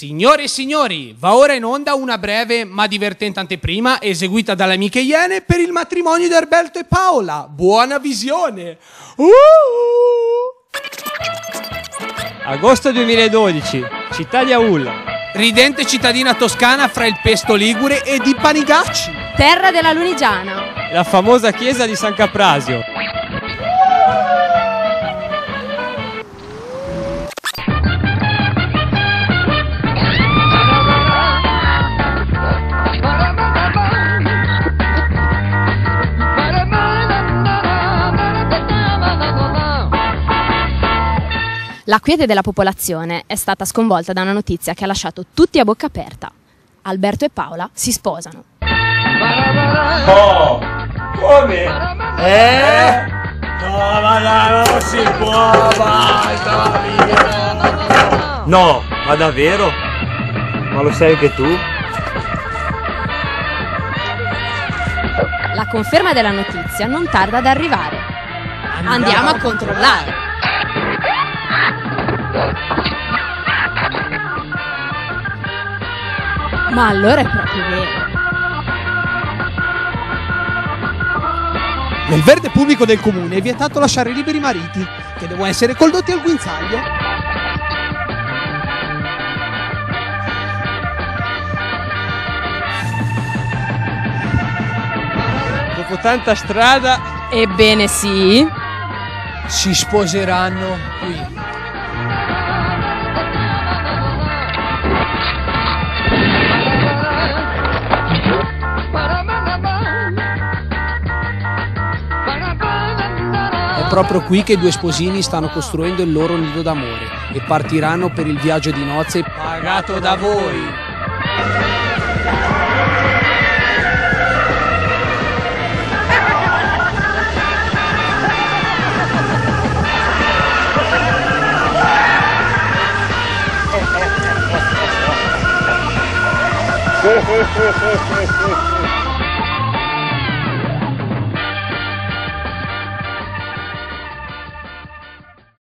Signore e signori, va ora in onda una breve ma divertente anteprima eseguita dalle amiche Iene per il matrimonio di Alberto e Paola. Buona visione! Agosto 2012, città di Aulla. Ridente cittadina toscana fra il pesto ligure ed i panigacci. Terra della Lunigiana. La famosa chiesa di San Caprasio. La quiete della popolazione è stata sconvolta da una notizia che ha lasciato tutti a bocca aperta. Alberto e Paola si sposano. Oh, come? No, ma non si può, basta, via. No, ma davvero? Ma lo sai anche tu? La conferma della notizia non tarda ad arrivare. Andiamo a controllare. Ma allora è proprio vero. Nel verde pubblico del comune è vietato lasciare liberi i mariti, che devono essere condotti al guinzaglio. Dopo tanta strada, Ebbene sì. Si sposeranno qui. È proprio qui che i due sposini stanno costruendo il loro nido d'amore e partiranno per il viaggio di nozze pagato da voi.